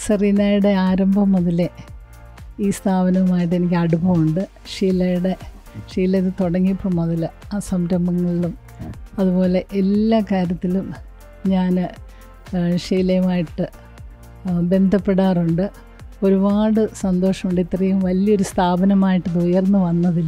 സെറീനയുടെ ആരംഭം മുതലേ ഈ സ്ഥാപനവുമായിട്ട് എനിക്ക് അനുഭവമുണ്ട്. ഷീല ഇത് തുടങ്ങിയപ്പോൾ മുതൽ ആ സംരംഭങ്ങളിലും അതുപോലെ എല്ലാ കാര്യത്തിലും ഞാൻ ഷീലയുമായിട്ട് ബന്ധപ്പെടാറുണ്ട്. ഒരുപാട് സന്തോഷമുണ്ട് ഇത്രയും വലിയൊരു സ്ഥാപനമായിട്ട് ഇത് ഉയർന്നു വന്നതിൽ.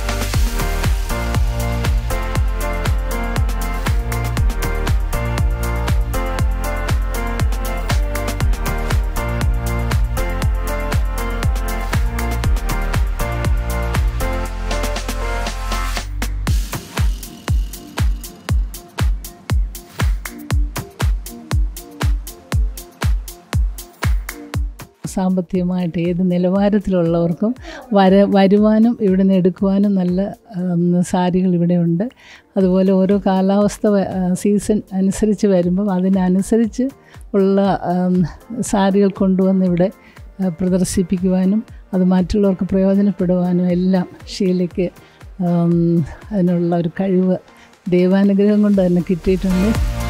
സാമ്പത്തികമായിട്ട് ഏത് നിലവാരത്തിലുള്ളവർക്കും വരുവാനും ഇവിടെ നിന്ന് എടുക്കുവാനും നല്ല സാരികൾ ഇവിടെയുണ്ട്. അതുപോലെ ഓരോ കാലാവസ്ഥ സീസൺ അനുസരിച്ച് വരുമ്പം അതിനനുസരിച്ച് ഉള്ള സാരികൾ കൊണ്ടുവന്ന് ഇവിടെ പ്രദർശിപ്പിക്കുവാനും അത് മറ്റുള്ളവർക്ക് പ്രയോജനപ്പെടുവാനും എല്ലാം ഷീലയ്ക്ക് അതിനുള്ള ഒരു കഴിവ് ദൈവാനുഗ്രഹം കൊണ്ട് തന്നെ കിട്ടിയിട്ടുണ്ട്.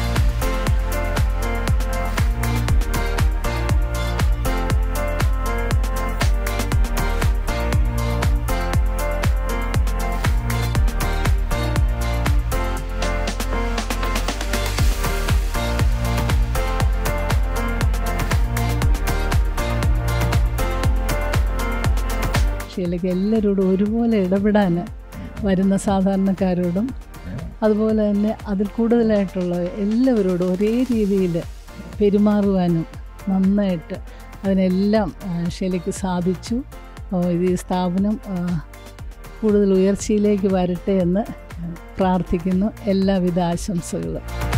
ഷീലയ്ക്ക് എല്ലാവരോടും ഒരുപോലെ ഇടപെടാൻ വരുന്ന സാധാരണക്കാരോടും അതുപോലെ തന്നെ അതിൽ കൂടുതലായിട്ടുള്ള എല്ലാവരോടും ഒരേ രീതിയിൽ പെരുമാറുവാനും നന്നായിട്ട് അതിനെല്ലാം ഷീലയ്ക്ക് സാധിച്ചു. ഈ സ്ഥാപനം കൂടുതൽ ഉയർച്ചയിലേക്ക് വരട്ടെ എന്ന് പ്രാർത്ഥിക്കുന്നു. എല്ലാവിധ ആശംസകളും.